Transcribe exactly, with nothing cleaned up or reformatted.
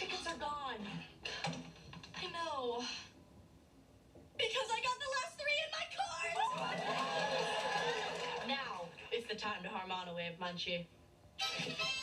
tickets are gone. I know. Because I got the last three in my card! Now is the time to Harmona Wave, Munchie.